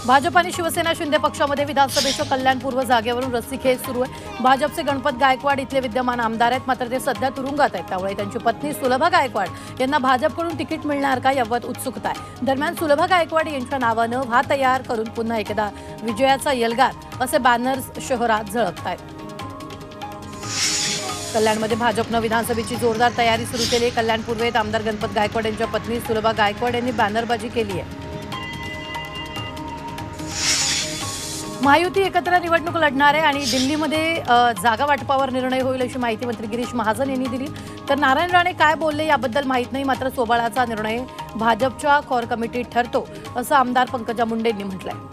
भाजप आणि शिवसेना शिंदे पक्षामध्ये विधानसभेच्या कल्याणपूर्व जागेवरून रस्सीखेच सुरू आहे। भाजपचे गणपत गायकवाड इथले विद्यमान आमदार आहेत, मात्र ते सध्या तुरुंगात आहेत। त्यामुळे त्यांची पत्नी सुलभा गायकवाड यांना भाजपकडून तिकीट मिळणार का याबाबत उत्सुकता आहे। दरम्यान सुलभा गायकवाड यांच्या नावानं व्हा तयार करून पुन्हा एकदा विजयाचा यलगार असे बॅनर्स शहरात झळकतायत। कल्याणमध्ये भाजपनं विधानसभेची जोरदार तयारी सुरू केली। कल्याण पूर्वेत आमदार गणपत गायकवाड यांच्या पत्नी सुलभा गायकवाड यांनी बॅनरबाजी केली आहे। महायुती एकत्र निवडणूक लढणार आहे आणि दिल्लीमध्ये जागा वाटपावर निर्णय होईल अशी माहिती मंत्री गिरीश महाजन यांनी दिली। तर नारायण राणे काय बोलले याबद्दल माहित नाही, मात्र सोबाळाचा निर्णय भाजपच्या कोर कमिटीत ठरतो असं आमदार पंकजा मुंडेंनी म्हटलंय।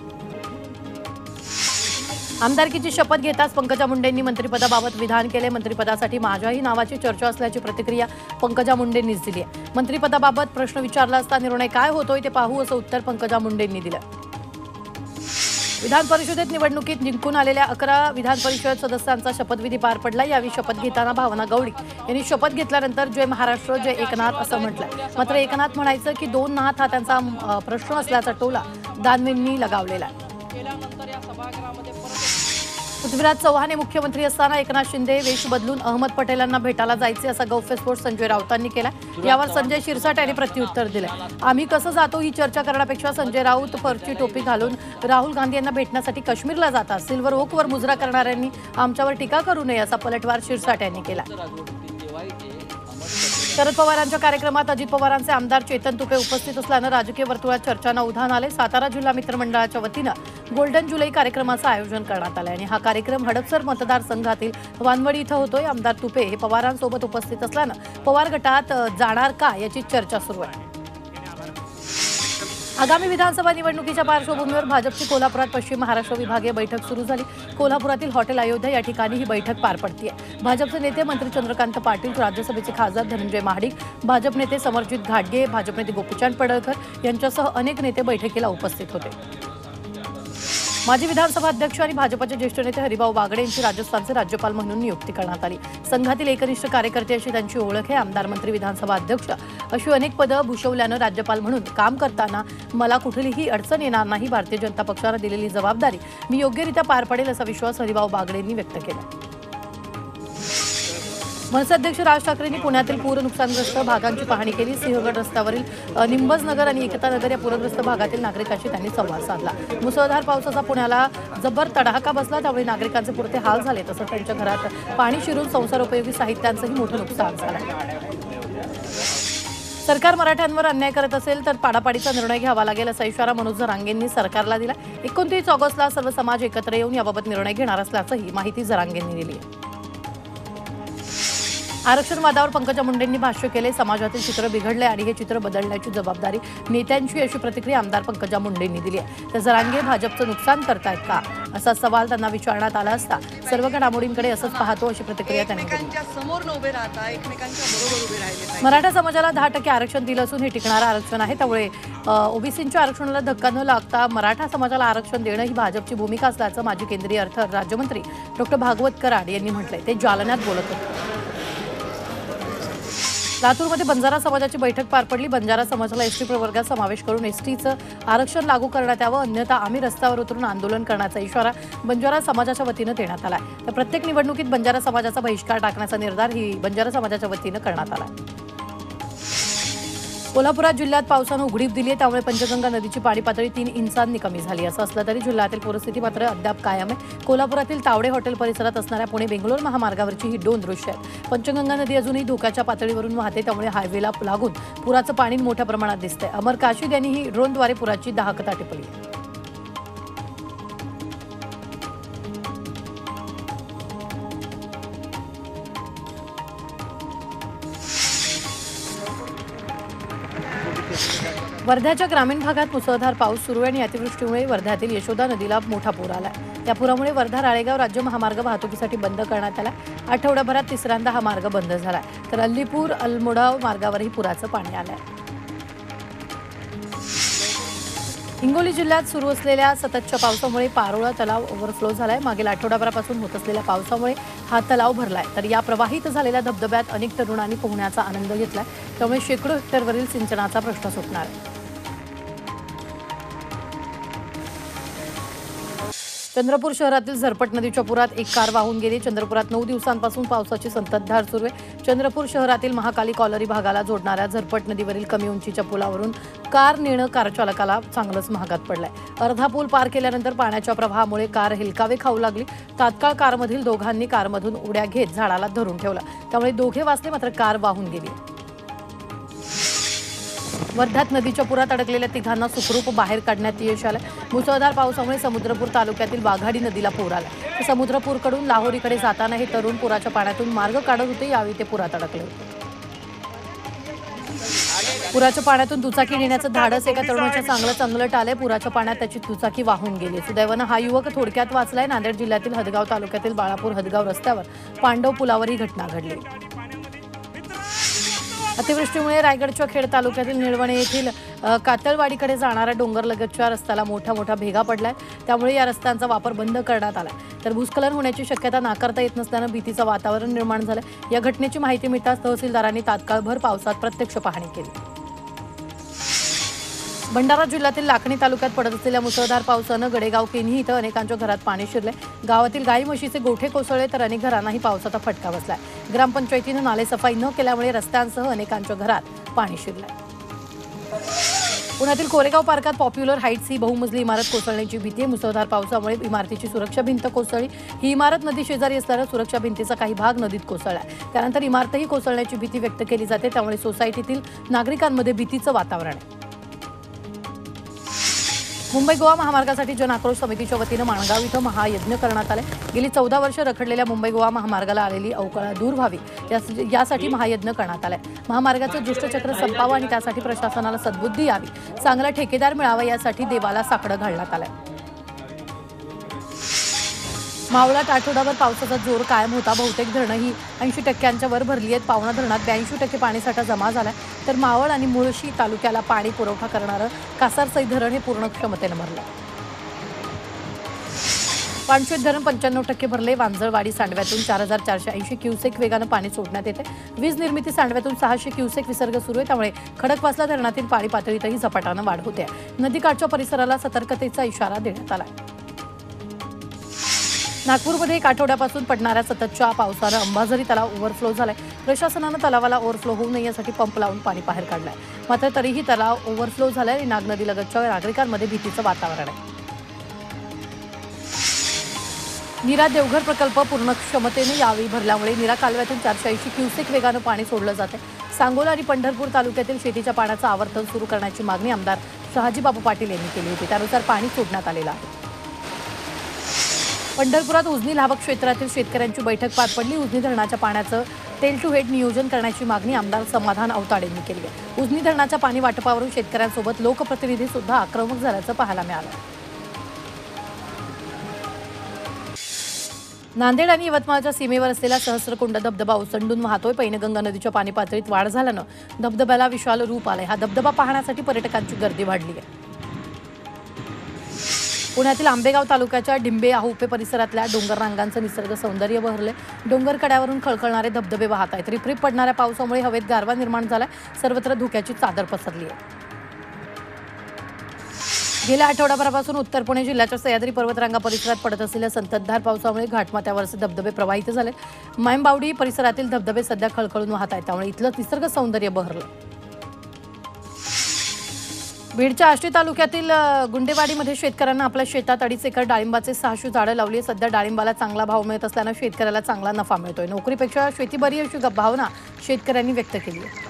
आमदारकीची शपथ घेताच पंकजा मुंडेंनी मंत्रिपदाबाबत विधान केले। मंत्रिपदासाठी माझ्याही नावाची चर्चा असल्याची प्रतिक्रिया पंकजा मुंडेंनीच दिली आहे। मंत्रिपदाबाबत प्रश्न विचारला असता निर्णय काय होतोय ते पाहू असं उत्तर पंकजा मुंडेंनी दिलं। विधान परिषदेत निवडणुकीत जिंकून आलेल्या 11 विधान परिषद सदस्यांचा शपथविधी पार पडला। यावेळी शपथ घेताना भावना गवळी यांनी शपथ घेतल्यानंतर जय महाराष्ट्र जय एकनाथ असं म्हटलं, मात्र एकनाथ म्हणायचं की दोन नाथ हा त्यांचा प्रश्न असल्याचा टोला दानवेंनी लगावलेला आहे। पृथ्वीराज चव्हाण हे मुख्यमंत्री असताना एकनाथ शिंदे वेश बदलून अहमद पटेलांना भेटायला जायचे असा गौप्यस्फोट संजय राऊतांनी केला। यावर संजय शिरसाट यांनी प्रत्युत्तर दिले, आम्ही कसं जातो ही चर्चा करण्यापेक्षा संजय राऊत फरची टोपी घालून राहुल गांधी यांना भेटण्यासाठी काश्मीरला जातात। सिल्वर ओकवर मुजरा करणाऱ्यांनी आमच्यावर टीका करू नये असा पलटवार शिरसाट यांनी केला। शरद पवारांच्या कार्यक्रमात अजित पवारांचे आमदार चेतन तुपे उपस्थित असल्यानं राजकीय वर्तुळात चर्चांना उधाण आले। सातारा जिल्हा मित्रमंडळाच्या वतीनं गोल्डन जुलै कार्यक्रमाचं आयोजन करण्यात आलं आणि हा कार्यक्रम हडपसर मतदारसंघातील वानवडी इथं होतोय। आमदार तुपे हे पवारांसोबत उपस्थित असल्यानं पवार गटात जाणार का याची चर्चा सुरू आहे। आगामी विधानसभा निवडणुकीच्या पार्श्वभूमीवर भाजपची कोल्हापुरात पश्चिम महाराष्ट्र विभागीय बैठक सुरू झाली। कोल्हापुरातील हॉटेल अयोध्या या ठिकाणी ही बैठक पार पडते। भाजपचे नेते मंत्री चंद्रकांत पाटील, राज्यसभेचे खासदार धनंजय महाडिक, भाजप नेते समरजित घाटगे, भाजप नेते गोपीचंद पडळकर यांच्यासह अनेक नेते बैठकीला उपस्थित होते। माजी विधानसभा अध्यक्ष आणि भाजपचे ज्येष्ठ नेते हरिभाऊ बागडे यांची राजस्थानचे राज्यपाल म्हणून नियुक्ती करण्यात आली। संघातील एकनिष्ठ कार्यकर्ते अशी त्यांची ओळख आहे। आमदार, मंत्री, विधानसभा अध्यक्ष अशी अनेक पदं भूषवल्यानं राज्यपाल म्हणून काम करताना मला कुठलीही अडचण येणार नाही। भारतीय जनता पक्षाला दिलेली जबाबदारी मी योग्यरित्या पार पडेल असा विश्वास हरिभाऊ बागडे यांनी व्यक्त केला। मनसे अध्यक्ष राज ठाकरेंनी पुण्यातील पूर नुकसानग्रस्त भागांची पाहणी केली। सिंहगड रस्त्यावरील निंबज नगर आणि एकता नगर या पूरग्रस्त भागातील नागरिकांशी त्यांनी संवाद साधला। मुसळधार पावसाचा पुण्याला जबर तडाखा बसला, त्यामुळे नागरिकांचे पुरते हाल झाले। तसंच त्यांच्या घरात पाणी शिरून संसारोपयोगी साहित्यांचंही मोठं नुकसान झालं। सरकार मराठ्यांवर अन्याय करत असेल तर पाडापाडीचा निर्णय घ्यावा लागेल असा इशारा मनोज जरांगेंनी सरकारला दिला। 29 ऑगस्टला सर्व समाज एकत्र येऊन याबाबत निर्णय घेणार असल्याचंही माहिती जरांगेंनी दिली आहे। आरक्षण वादावर पंकजा मुंडेंनी भाष्य केले। समाजातील चित्र बिघडले आणि हे चित्र बदलण्याची जबाबदारी नेत्यांची अशी प्रतिक्रिया आमदार पंकजा मुंडेंनी दिली आहे। तर जरांगे भाजपचं नुकसान करतायत का असा सवाल त्यांना विचारण्यात आला असता सर्व घडामोडींकडे असंच पाहतो अशी प्रतिक्रिया त्यांनी दिली। मराठा समाजाला 10% आरक्षण दिलं असून हे टिकणारं आरक्षण आहे, त्यामुळे ओबीसींच्या आरक्षणाला धक्का न लागता मराठा समाजाला आरक्षण देणं ही भाजपची भूमिका असल्याचं माजी केंद्रीय अर्थ राज्यमंत्री डॉ. भागवत कराड यांनी म्हटलंय। ते जालन्यात बोलत होते। लातूरमध्ये बंजारा समाजाची बैठक पार पडली। बंजारा समाजाला एसटी प्रवर्गात समावेश करून एसटीचं आरक्षण लागू करण्यात यावं, अन्यथा आम्ही रस्त्यावर उतरून आंदोलन करण्याचा इशारा बंजारा समाजाच्या वतीनं देण्यात आला। तर प्रत्येक निवडणुकीत बंजारा समाजाचा बहिष्कार टाकण्याचा निर्धार ही बंजारा समाजाच्या वतीनं करण्यात आला। कोल्हापुरात जिल्ह्यात पावसानं उघडीप दिली आहे, त्यामुळे पंचगंगा नदीची पाणी पातळी 3 इंचांनी कमी झाली। असं असलं तरी जिल्ह्यातील पूरस्थिती मात्र अद्याप कायम आहे। कोल्हापुरातील तावडे हॉटेल परिसरात असणाऱ्या पुणे बेंगलोर महामार्गावरची ही 2 दृश्य आहेत। पंचगंगा नदी अजूनही धोक्याच्या पातळीवरून वाहते, त्यामुळे हायवेला लागून पुराचं पाणी मोठ्या प्रमाणात दिसतंय। अमर काशीद यांनीही ड्रोनद्वारे पुराची दाहकता टिपली। वर्ध्याच्या ग्रामीण भागात मुसळधार पाऊस सुरू आहे आणि अतिवृष्टीमुळे वर्ध्यातील यशोदा नदीला मोठा पूर आला। या पुरामुळे वर्धा राळेगाव राज्य महामार्ग वाहतुकीसाठी बंद करण्यात आला। आठवड्याभरात तिसऱ्यांदा हा मार्ग बंद झाला। तर अल्लीपूर अलमोडाव मार्गावरही पुराचं पाणी आलंय। हिंगोली जिल्ह्यात सुरू असलेल्या सततच्या पावसामुळे पारोळा तलाव ओव्हरफ्लो झालाय। मागील आठवड्याभरापासून होत असलेल्या पावसामुळे हा तलाव भरलाय। तर या प्रवाहित झालेल्या धबधब्यात अनेक तरुणांनी पोहण्याचा आनंद घेतलाय, त्यामुळे शेकडो हेक्टरवरील सिंचनाचा प्रश्न सुटणार आहे। चंद्रपूर शहरातील झरपट नदीच्या पुरात एक कार वाहून गेली। चंद्रपुरात 9 दिवसांपासून पावसाची संततधार सुरू आहे। चंद्रपूर शहरातील महाकाली कॉलरी भागाला जोडणाऱ्या झरपट नदीवरील कमी उंचीच्या पुलावरून कार नेणं कार चालकाला चांगलंच महागात पडलंय। अर्धा पूल पार केल्यानंतर पाण्याच्या प्रवाहामुळे कार हेलकावे खाऊ लागली। तात्काळ कारमधील दोघांनी कारमधून उड्या घेत झाडाला धरून ठेवलं, त्यामुळे दोघे वाचले, मात्र कार वाहून गेली। वर्ध्यात नदीच्या पुरात अडकलेल्या तिघांना सुखरूप बाहेर काढण्यात यश आलं। मुसळधार पावसामुळे समुद्रपूर तालुक्यातील वाघाडी नदीला पूर आला। समुद्रपूरकडून लाहोरीकडे जाताना हे तरुण पुराच्या पाण्यातून मार्ग काढत होते, यावेळी ते पुरात अडकले होते। पुराच्या पाण्यातून दुचाकी नेण्याचं धाडस एका तरुणाच्या चांगलंच अंगलट आलंय। पुराच्या पाण्यात त्याची दुचाकी वाहून गेली। सुदैवानं हा युवक थोडक्यात वाचलाय। नांदेड जिल्ह्यातील हदगाव तालुक्यातील बाळापूर हदगाव रस्त्यावर पांडव पुलावर ही घटना घडली। अतिवृष्टीमुळे रायगडच्या खेड तालुक्यातील निळवणे येथील कातळवाडीकडे जाणाऱ्या डोंगरलगतच्या रस्त्याला मोठा भेगा पडलाय, त्यामुळे या रस्त्यांचा वापर बंद करण्यात आलाय। तर भूस्खलन होण्याची शक्यता नाकारता येत नसल्यानं भीतीचं वातावरण निर्माण झालंय। या घटनेची माहिती मिळताच तहसीलदारांनी तात्काळ भर पावसात प्रत्यक्ष पाहणी केली। भंडारा जिल्ह्यातील लाखणी तालुक्यात पडत असलेल्या मुसळधार पावसानं गडेगाव केन्ही इथं अनेकांच्या घरात पाणी शिरले। गावातील गाई म्हशीचे गोठे कोसळले, तर अनेक घरांनाही पावसाचा फटका बसलाय। ग्रामपंचायतीनं नाले सफाई न केल्यामुळे रस्त्यांसह अनेकांच्या घरात पाणी शिरलंय। पुण्यातील कोरेगाव पार्कात पॉप्युलर हाईट्स ही बहुमजली इमारत कोसळण्याची भीती आहे। मुसळधार पावसामुळे इमारतीची सुरक्षा भिंत कोसळली। ही इमारत नदी शेजारी असल्यानं सुरक्षा भिंतीचा काही भाग नदीत कोसळला। त्यानंतर इमारतही कोसळण्याची भीती व्यक्त केली जाते, त्यामुळे सोसायटीतील नागरिकांमध्ये भीतीचं वातावरण आहे। मुंबई गोवा महामार्गासाठी जन आक्रोश समितीच्या वतीनं माणगाव इथं महायज्ञ करण्यात आले। गेली 14 वर्ष रखडलेल्या मुंबई गोवा महामार्गाला आलेली अवकळा दूर व्हावी यासाठी महायज्ञ करण्यात आलाय। महामार्गाचं दुष्टचक्र संपावं आणि त्यासाठी प्रशासनाला सद्बुद्धी यावी, चांगला ठेकेदार मिळावा यासाठी देवाला साकडं घालण्यात आलंय। मावळात आठवडाभर पावसाचा जोर कायम होता। बहुतेक धरणं ही 80% वर भरली आहेत। पावणा धरणात 82% पाणीसाठा जमा झालाय, तर मावळ आणि मुळशी तालुक्याला पाणी पुरवठा करणारं कासारसई धरण हे पूर्ण क्षमतेनं भरलं। पाणशेत धरण 95% भरले। वांजळवाडी सांडव्यातून 4480 क्युसेक वेगानं पाणी सोडण्यात येते। वीज निर्मिती सांडव्यातून 600 क्युसेक विसर्ग सुरू आहे, त्यामुळे खडकवासला धरणातील पाणी पातळीतही झपाट्यानं वाढ होते। नदीकाठच्या परिसराला सतर्कतेचा इशारा देण्यात आला। नागपूरमध्ये एक आठवड्यापासून पडणाऱ्या सततच्या पावसानं अंबाझरी तलाव ओव्हरफ्लो झालाय। प्रशासनानं तलावाला ओव्हरफ्लो होऊ नये यासाठी पंप लावून पाणी बाहेर काढलंय, मात्र तरीही तलाव ओव्हरफ्लो झालाय आणि नाग नदीलगतच्या नागरिकांमध्ये भीतीचं वातावरण आहे। नीरा देवघर प्रकल्प पूर्ण क्षमतेने यावेळी भरल्यामुळे नीरा कालव्यातून 480 क्युसेक वेगानं पाणी सोडलं जाते। सांगोला आणि पंढरपूर तालुक्यातील शेतीच्या पाण्याचं आवर्तन सुरू करण्याची मागणी आमदार शहाजीबाबू पाटील यांनी केली होती, त्यानुसार पाणी सोडण्यात आलेलं आहे। पंढरपुरात उजनी लाभक क्षेत्रातील शेतकऱ्यांची बैठक पार पडली। उजनी धरणाच्या पाण्याचं टेल टू हेड नियोजन करण्याची मागणी आमदार समाधान अवताडे यांनी केली आहे। उजनी धरणाच्या पाणी वाटपावरून शेतकऱ्यांसोबत लोकप्रतिनिधी सुद्धा आक्रमक झाल्याचं पाहायला मिळालं। नांदेड आणि यवतमाळच्या सीमेवर असलेला सहस्रकुंड धबधबा ओसंडून वाहतोय। पैनगंगा नदीच्या पाणी पातळीत वाढ झाल्यानं धबधब्याला विशाल रूप आलंय। हा धबधबा पाहण्यासाठी पर्यटकांची गर्दी वाढली आहे। पुण्यातील आंबेगाव तालुक्याच्या डिंबे आहुपे परिसरातल्या डोंगर रांगांचं निसर्ग सौंदर्य बहरले। डोंगर कड्यावरून खळखळणारे धबधबे वाहत आहेत। रिपरिप पडणाऱ्या पावसामुळे हवेत गारवा निर्माण झालाय, सर्वत्र धुक्याची चादर पसरली आहे। गेल्या आठवड्याभरापासून उत्तर पुणे जिल्ह्याच्या सह्याद्री पर्वतरांगा परिसरात पडत असलेल्या संततधार पावसामुळे घाटमाथ्यावरचे धबधबे प्रवाहित झाले। मायमबावडी परिसरातील धबधबे सध्या खळखळून वाहत आहेत, त्यामुळे इथलं निसर्ग सौंदर्य बहरलं। बीडच्या आष्टी तालुक्यातील गुंडेवाडीमध्ये शेतकऱ्यांना आपल्या शेतात 2.5 एकर डाळिंबाचे 600 झाडं लावली आहेत। सध्या डाळिंबाला चांगला भाव मिळत असल्यानं शेतकऱ्याला चांगला नफा मिळतोय। नोकरीपेक्षा शेती बरी अशी भावना शेतकऱ्यांनी व्यक्त केली आहे।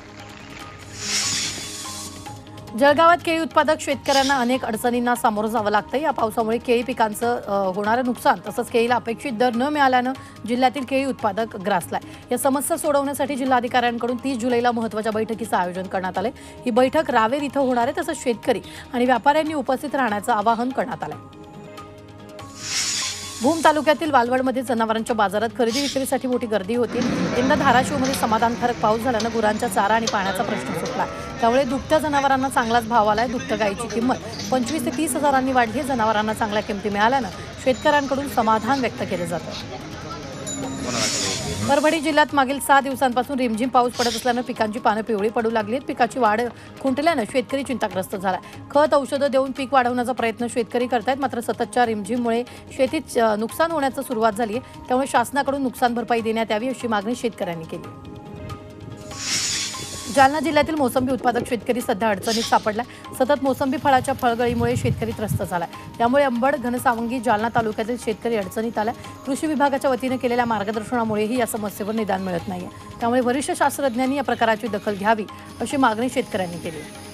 जळगावात केळी उत्पादक शेतकऱ्यांना अनेक अडचणींना सामोरं जावं लागतं। या पावसामुळे केळी पिकांचं होणारं नुकसान तसंच केळीला अपेक्षित दर न मिळाल्यानं जिल्ह्यातील केळी उत्पादक ग्रासलाय। या समस्या सोडवण्यासाठी जिल्हाधिकाऱ्यांकडून 30 जुलैला महत्त्वाच्या बैठकीचं आयोजन करण्यात आलंय। ही बैठक रावेर इथं होणार आहे, तसंच शेतकरी आणि व्यापाऱ्यांनी उपस्थित राहण्याचं आवाहन करण्यात आलंय। भूम तालुक्यातील वालवडमध्ये जनावरांच्या बाजारात खरेदी विक्रीसाठी मोठी गर्दी होती। यंदा धाराशिवमध्ये समाधानकारक पाऊस झाल्यानं गुरांच्या चारा आणि पाण्याचा प्रश्न सुटला, त्यामुळे दुभत्या जनावरांना चांगलाच भाव आलाय। दुभत्या गायीची किंमत 25 ते 30 हजारांनी वाढली। जनावरांना चांगल्या किमती मिळाल्यानं शेतकऱ्यांकडून समाधान व्यक्त केलं जातं। परभणी जिल्ह्यात मागील 6 दिवसांपासून रिमझिम पाऊस पडत असल्यानं पिकांची पानं पिवळी पडू लागली आहेत। पिकाची वाढ खुंटल्यानं शेतकरी चिंताग्रस्त झाला। खत औषधं देऊन पीक वाढवण्याचा प्रयत्न शेतकरी करतायत, मात्र सततच्या रिमझिममुळे शेतीत नुकसान होण्याची सुरुवात झाली आहे। त्यामुळे शासनाकडून नुकसान भरपाई देण्यात यावी अशी मागणी शेतकऱ्यांनी केली। जालना जिल्ह्यातील मोसंबी उत्पादक शेतकरी सध्या अडचणीत सापडला। सतत मोसंबी फळाच्या फळगळीमुळे शेतकरी त्रस्त झाला। त्यामुळे अंबड, घनसावंगी, जालना तालुक्यातील शेतकरी अडचणीत आला। कृषी विभागाच्या वतीने केलेल्या मार्गदर्शनामुळेही या समस्येवर निदान मिळत नाहीये। त्यामुळे वरिष्ठ शास्त्रज्ञांनी या प्रकाराची दखल घ्यावी अशी मागणी शेतकऱ्यांनी केली आहे।